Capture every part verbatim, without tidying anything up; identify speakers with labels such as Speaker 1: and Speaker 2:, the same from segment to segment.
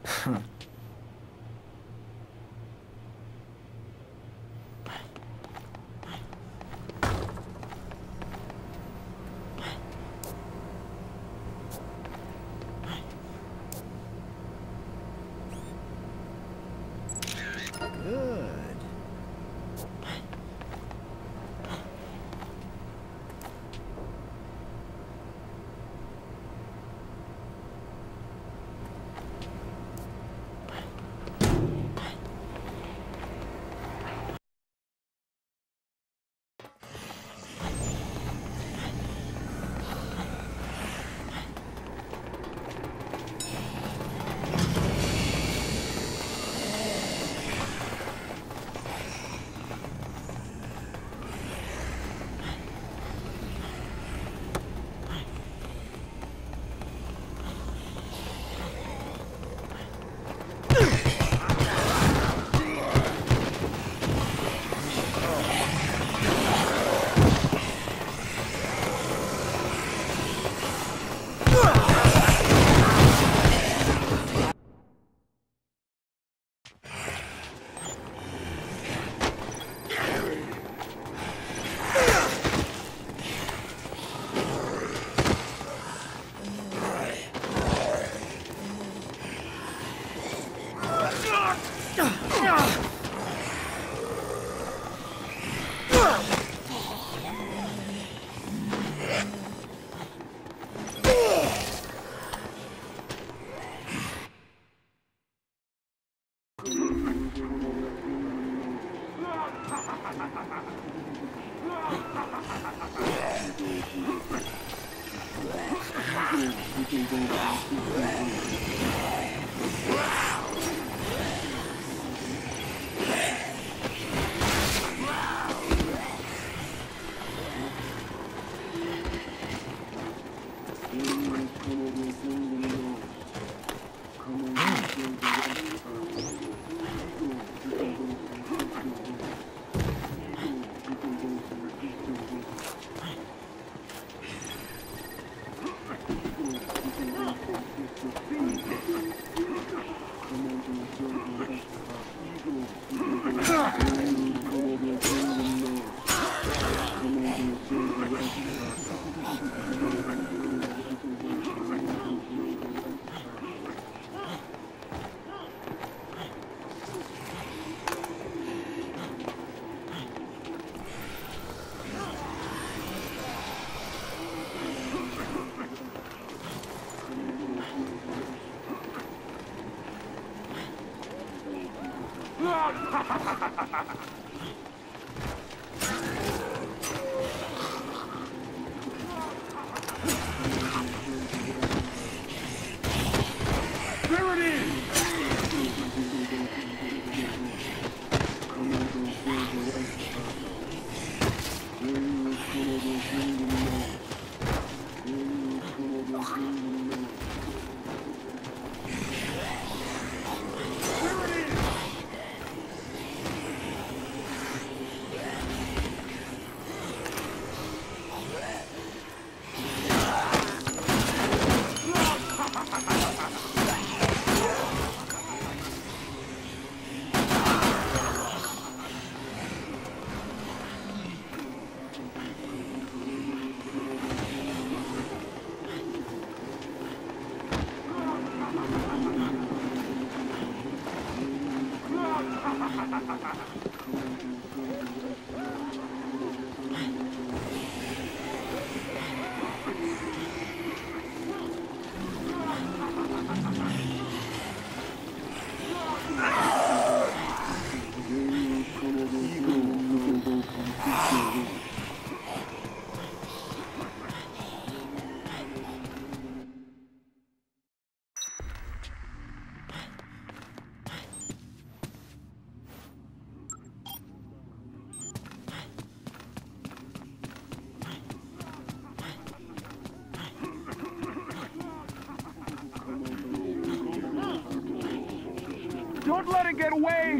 Speaker 1: Don't let it get away!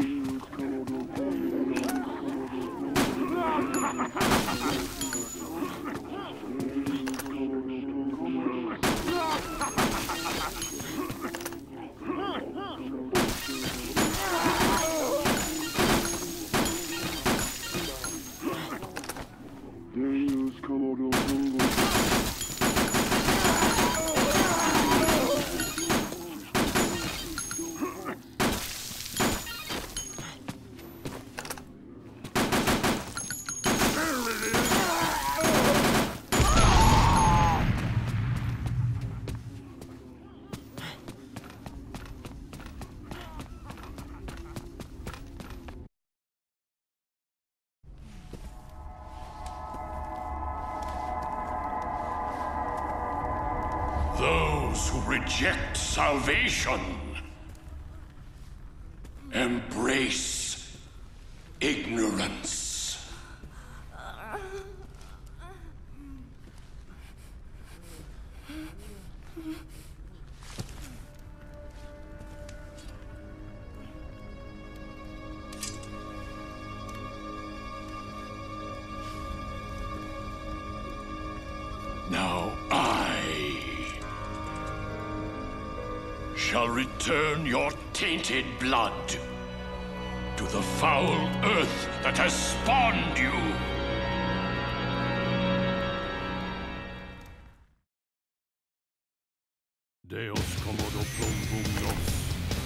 Speaker 2: those who reject salvation embrace ignorance. Now I shall return your tainted blood to the foul earth that has spawned you. Deus Commodo Plumbum Nos.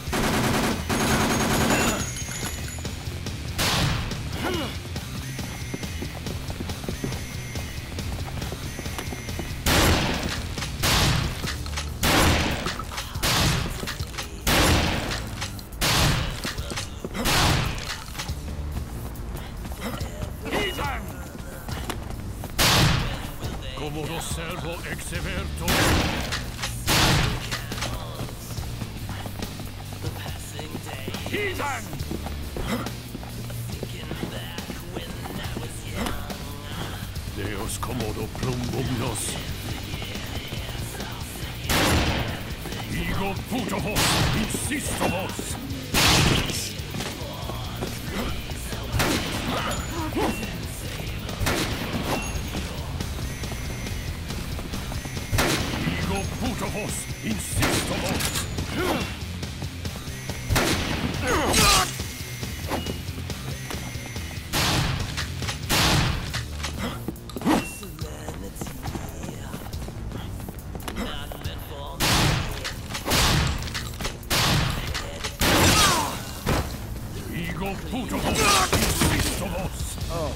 Speaker 2: Commodo servo exeverto. Heathen! Deus Commodo Plumbum Nos. Ego putovos, insistovos. Ego putovos, insistovos. Ego putovos, insistovos. Oh.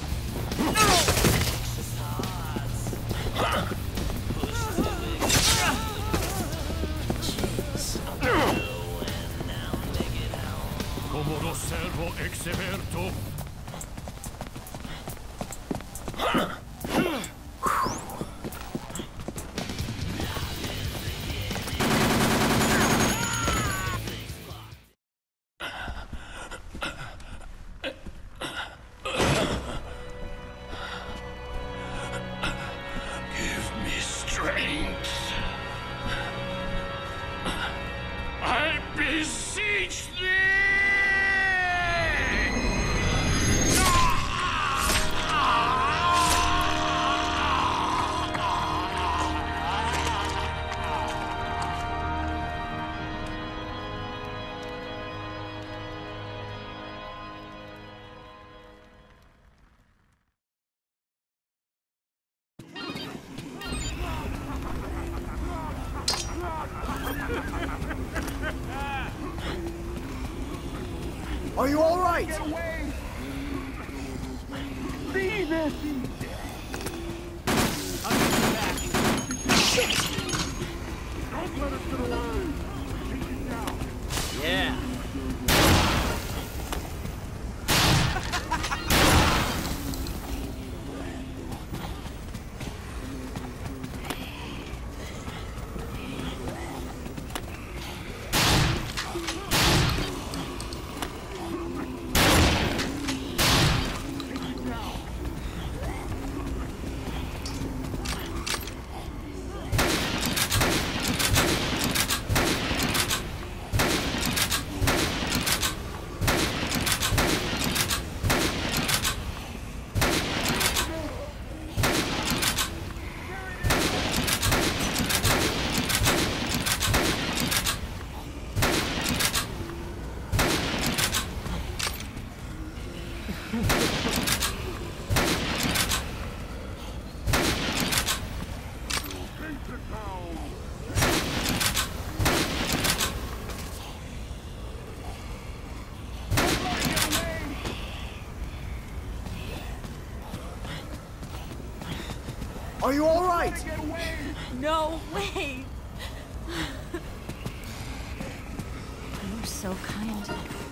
Speaker 2: Commodo servo exeverto. Give me strength. I beseech thee!
Speaker 3: Are you all right?
Speaker 1: Get away! See this! Don't let us get away! Take it down!
Speaker 3: Yeah. Are you all right?
Speaker 1: Get away!
Speaker 4: No way! You're so kind.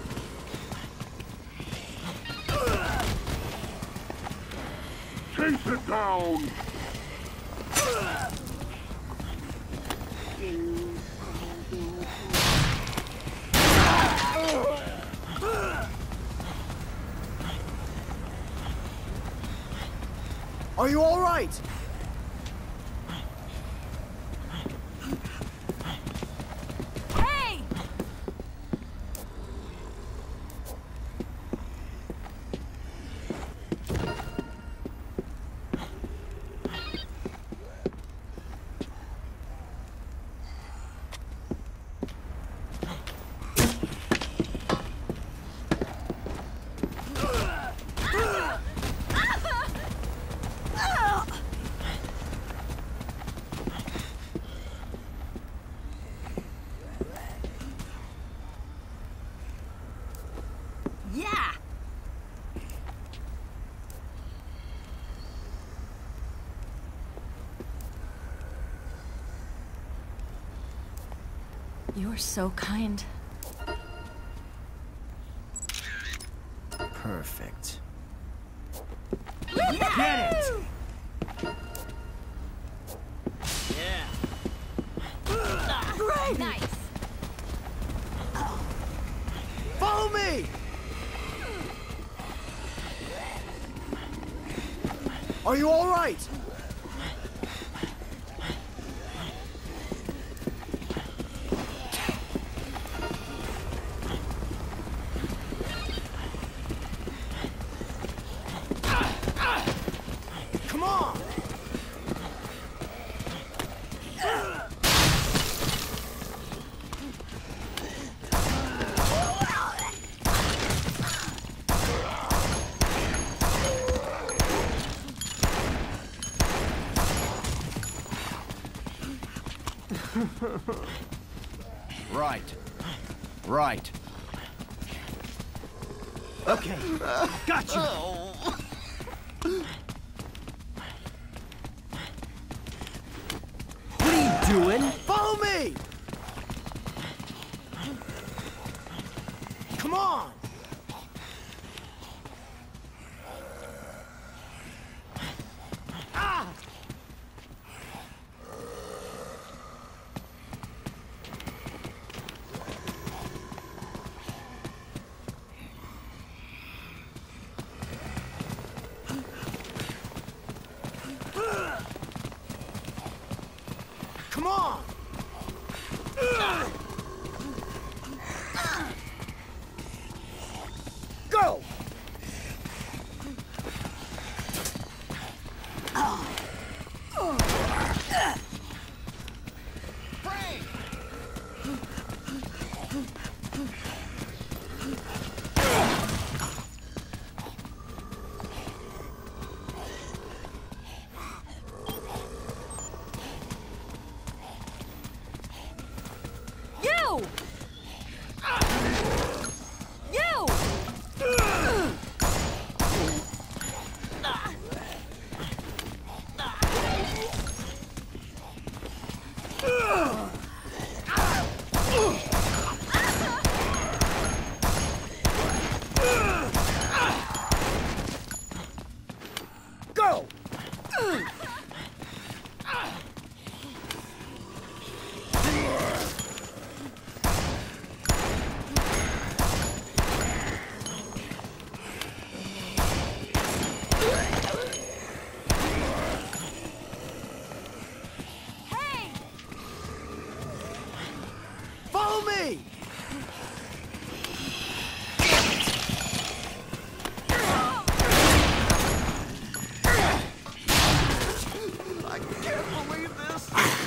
Speaker 1: Chase it down!
Speaker 3: Are you all right?
Speaker 4: Hey! Yeah! You're so kind.
Speaker 3: Perfect.
Speaker 4: Get
Speaker 3: it!
Speaker 4: Yeah. Great! Nice.
Speaker 3: Follow me! Are you all right? Come on!
Speaker 5: Right. Right.
Speaker 3: Okay, got you! What are you doing? Follow me! Come on! Ah! Come on! Go!
Speaker 4: You! You!
Speaker 3: Go!
Speaker 4: Hey!
Speaker 3: Follow me!
Speaker 5: I can't believe this.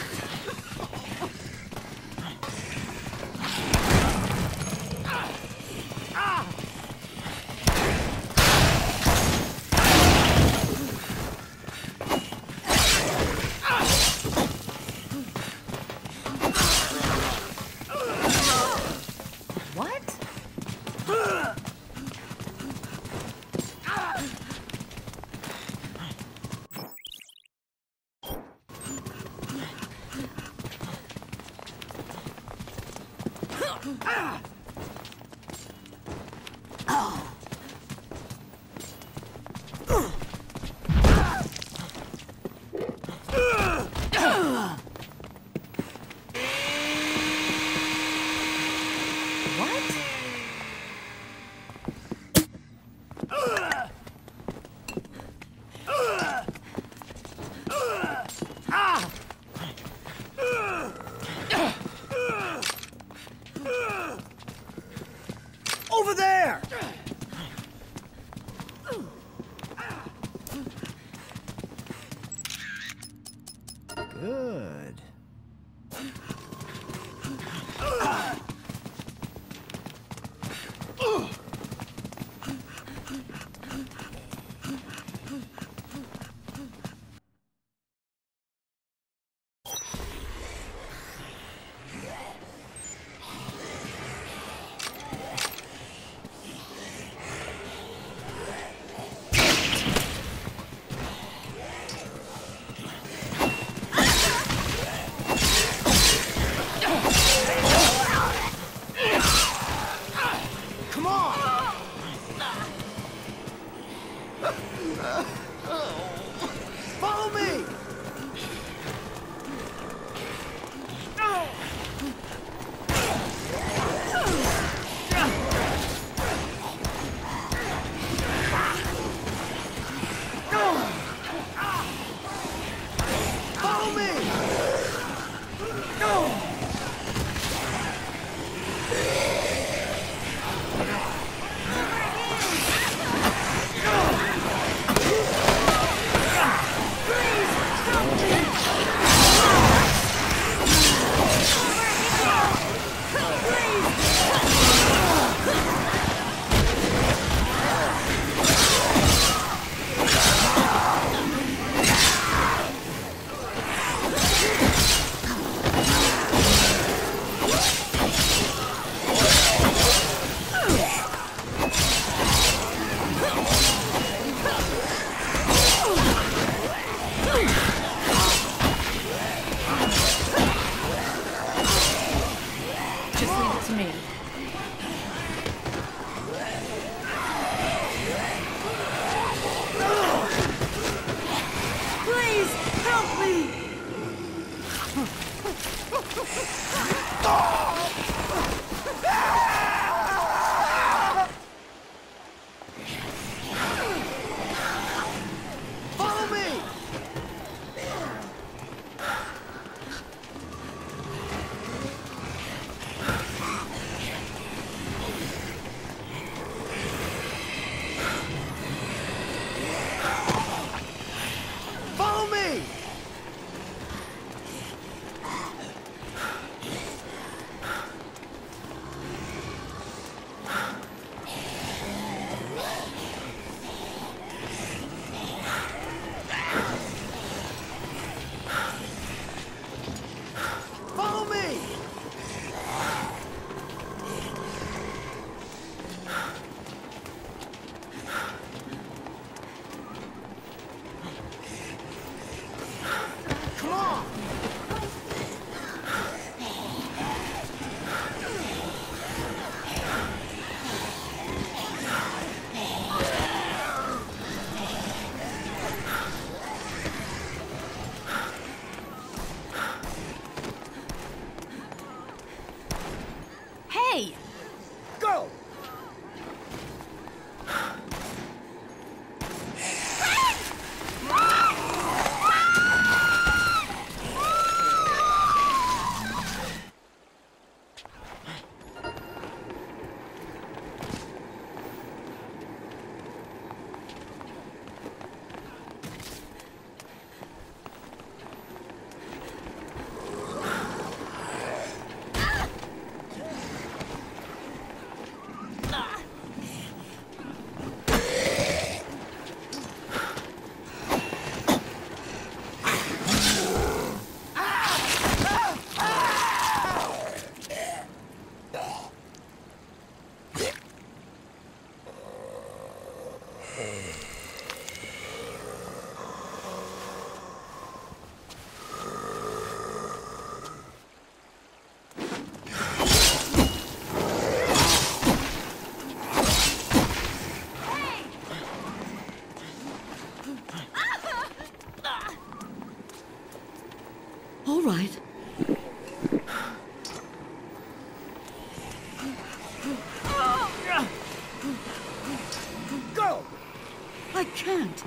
Speaker 4: What? What?
Speaker 3: Over there!
Speaker 5: Good.
Speaker 3: Come on! Follow me! Follow me!
Speaker 4: Just leave it to me. Please, help me!
Speaker 3: Follow me! Follow me! Follow me! Come on!
Speaker 4: Hey!
Speaker 3: Go!
Speaker 4: All right.
Speaker 3: Go!
Speaker 4: I can't.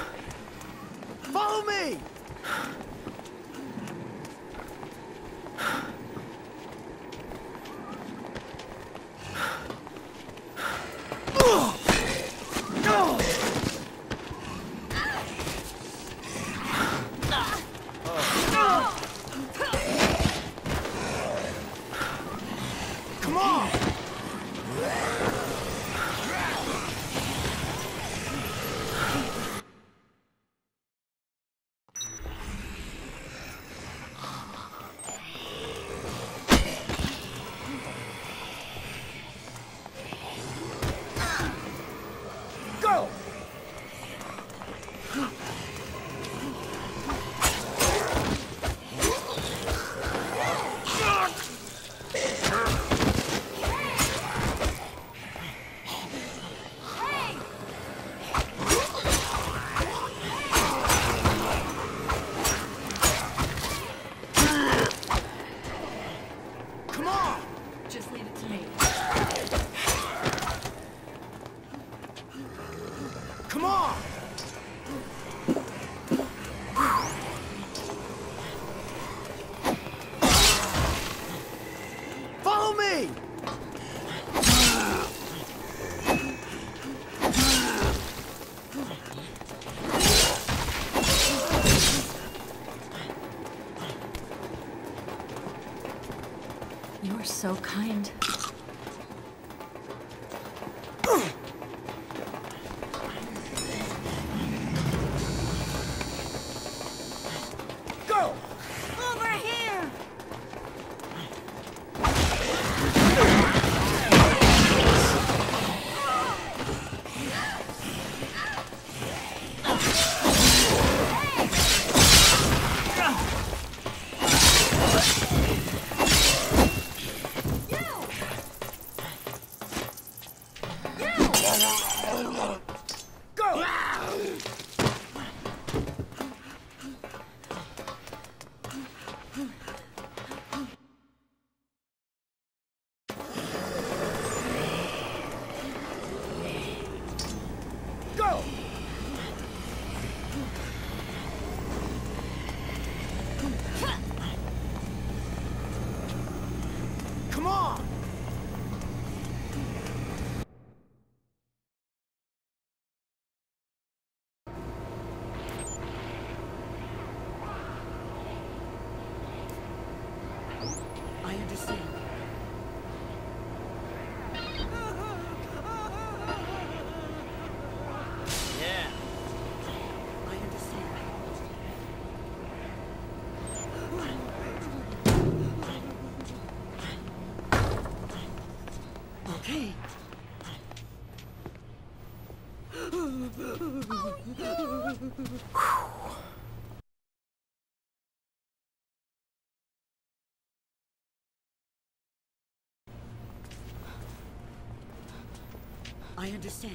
Speaker 3: Follow me! me!
Speaker 4: You are so kind.
Speaker 3: Go!
Speaker 4: Over here!
Speaker 3: Go! Go! Come on! I understand.
Speaker 5: Yeah.
Speaker 3: I understand.
Speaker 4: Okay.
Speaker 3: I understand.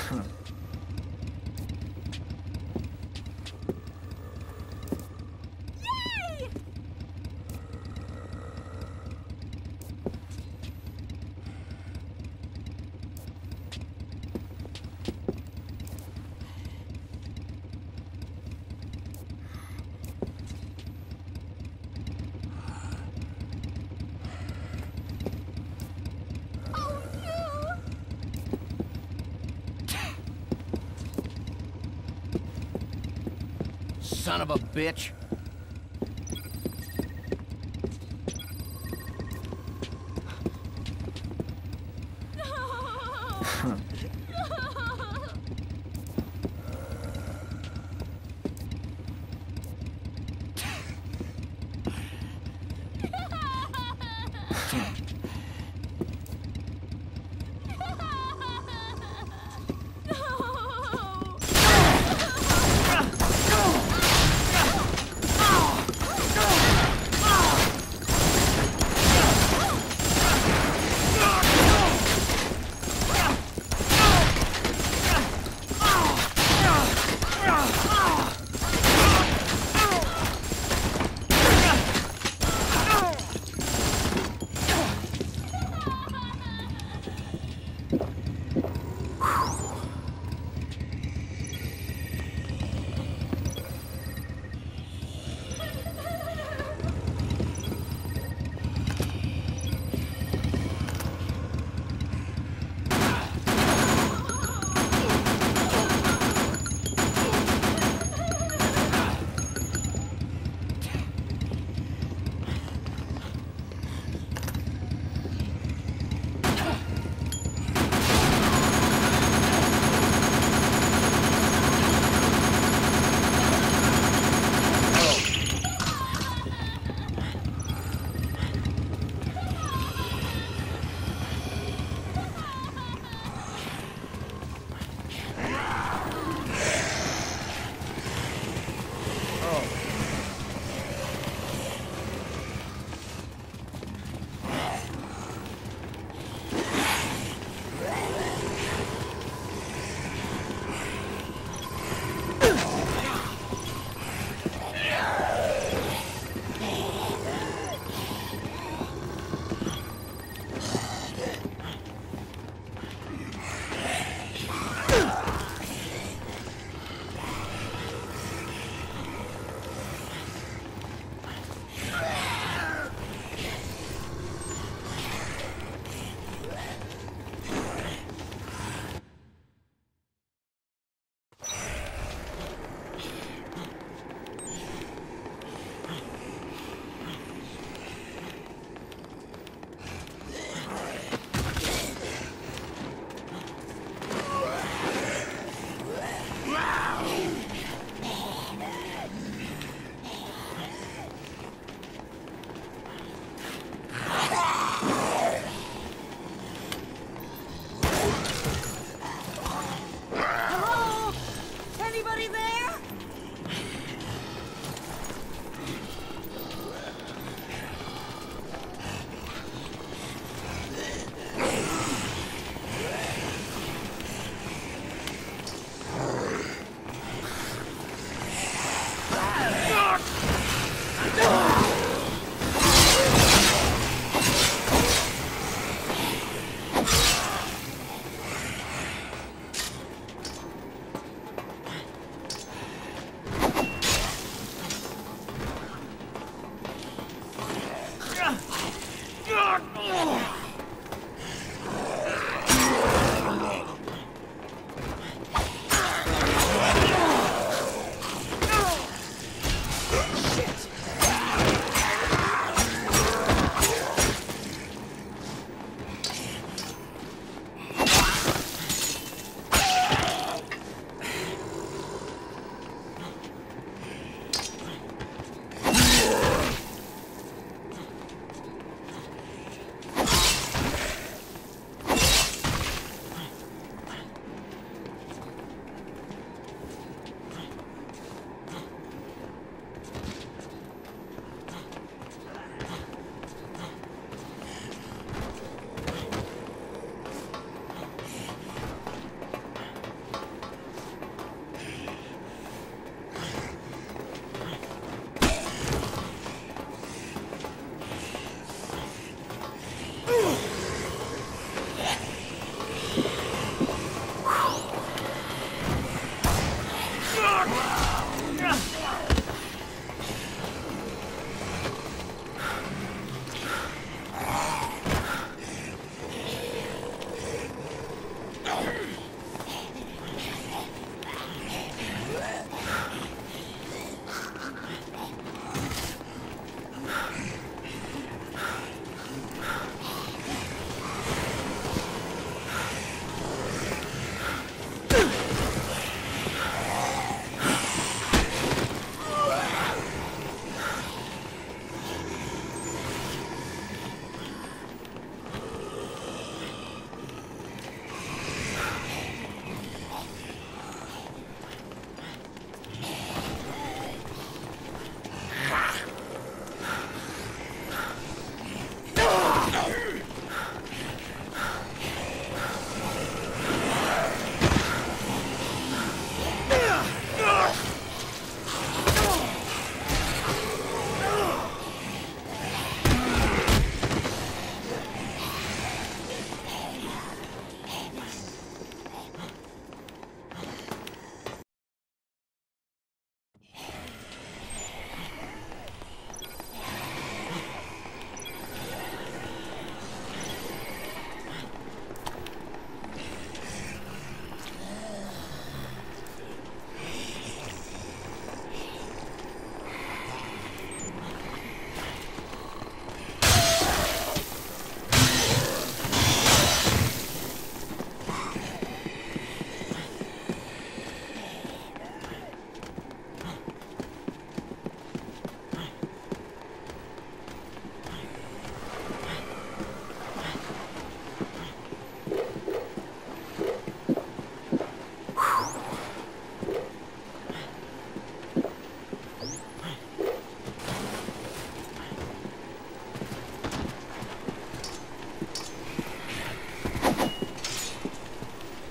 Speaker 5: Son of a bitch.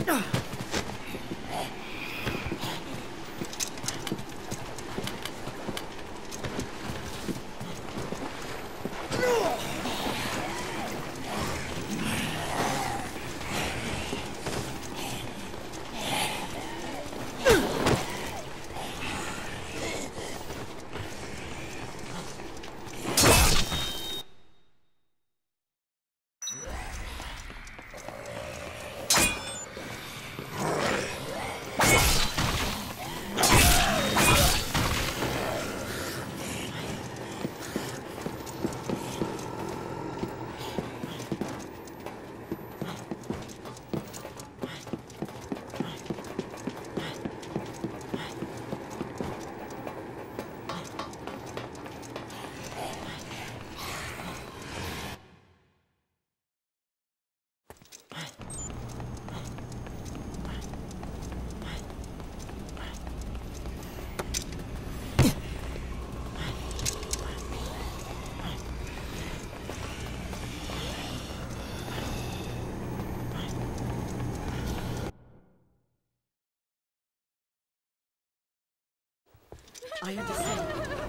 Speaker 3: I understand.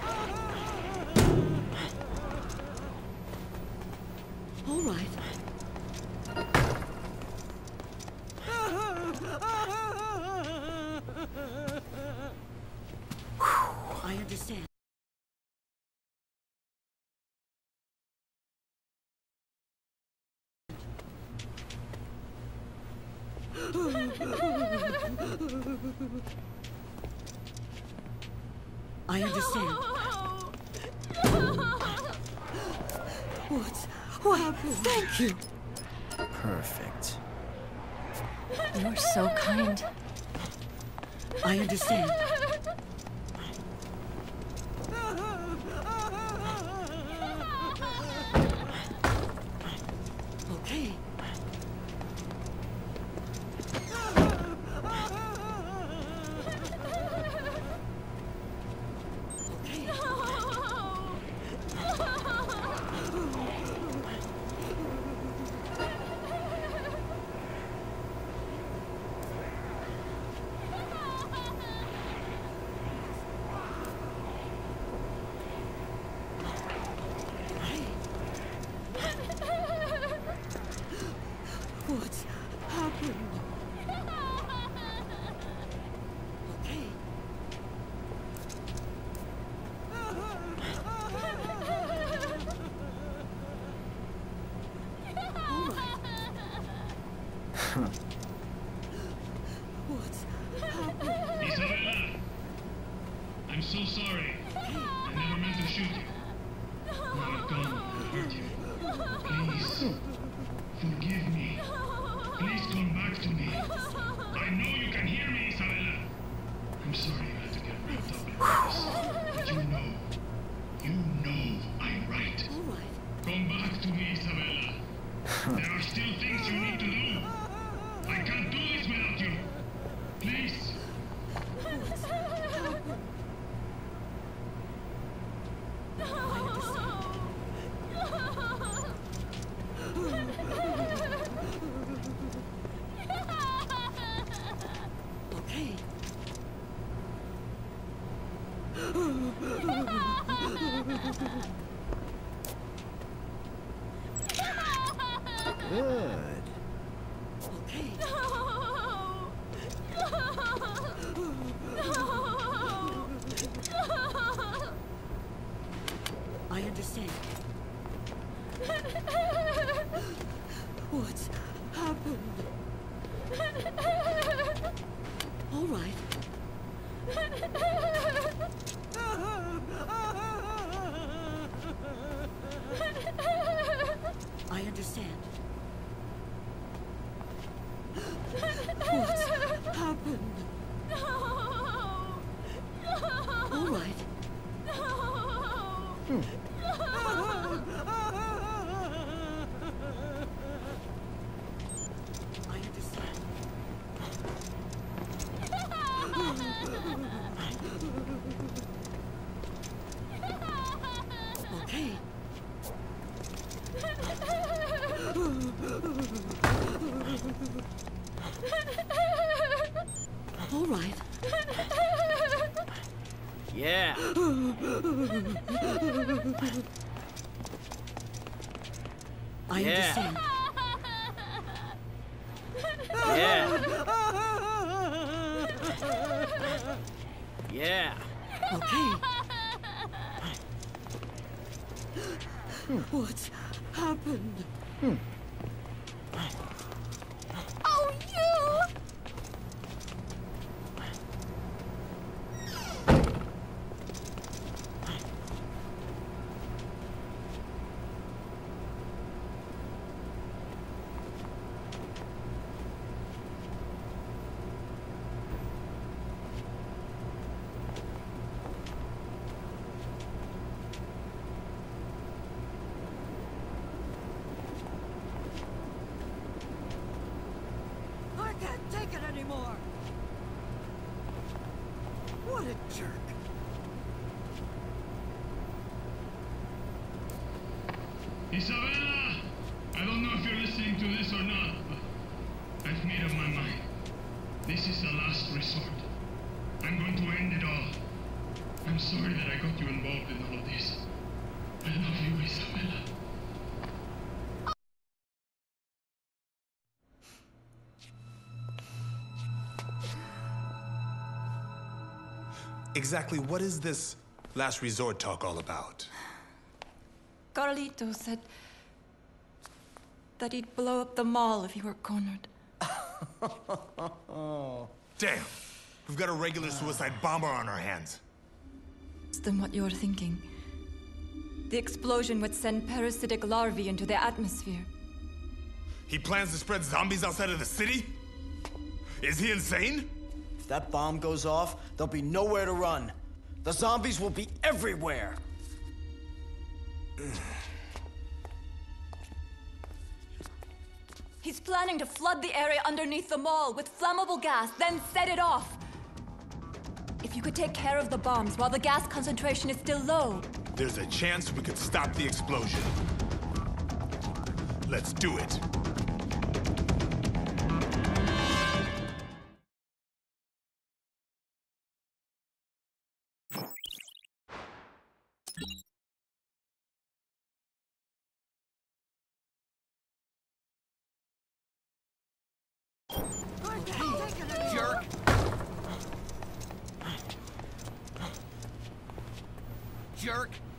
Speaker 3: All right. I understand. I understand. What? What happened? Thank you.
Speaker 5: Perfect.
Speaker 4: You're so kind.
Speaker 3: I understand. Okay. What's happened? Okay. All right. What's happened?
Speaker 6: Isabella! I'm so sorry. I never meant to shoot you. Now I've gone and hurt you. Please, forgive me. Please come back to me. I know you can hear me, Isabella. I'm sorry you had to get wrapped up in this. But you know, you know I'm right.
Speaker 3: All right.
Speaker 6: Come back to me, Isabella. There are still things you need to do. I can't do this without you. Please.
Speaker 3: What's happened? I understand. Okay.
Speaker 5: Good.
Speaker 3: Okay. I understand. What's happened? All right. I understand. What's happened? All right.
Speaker 5: Hmm.
Speaker 3: I understand. Okay. All right.
Speaker 5: Yeah.
Speaker 3: I
Speaker 5: Yeah.
Speaker 3: understand.
Speaker 5: Yeah. Yeah.
Speaker 3: Okay. What's happened?
Speaker 4: Oh, you!
Speaker 3: I can't take it anymore. What a jerk.
Speaker 6: Isabella! I don't know if you're listening to this or not, but I've made up my mind. This is the last resort. I'm going to end it all. I'm sorry that I got you involved in all of this. I love you, Isabella.
Speaker 7: Exactly what is this last resort talk all about?
Speaker 4: Carlito said that he'd blow up the mall if he were cornered.
Speaker 7: Damn! We've got a regular suicide bomber on our hands.
Speaker 4: Worse than what you're thinking. The explosion would send parasitic larvae into the atmosphere.
Speaker 7: He plans to spread zombies outside of the city? Is he insane?
Speaker 5: If that bomb goes off, there'll be nowhere to run. The zombies will be everywhere.
Speaker 4: He's planning to flood the area underneath the mall with flammable gas, then set it off. If you could take care of the bombs while the gas concentration is still low.
Speaker 7: There's a chance we could stop the explosion. Let's do it.
Speaker 3: I can't take it anymore.
Speaker 5: Jerk! Jerk!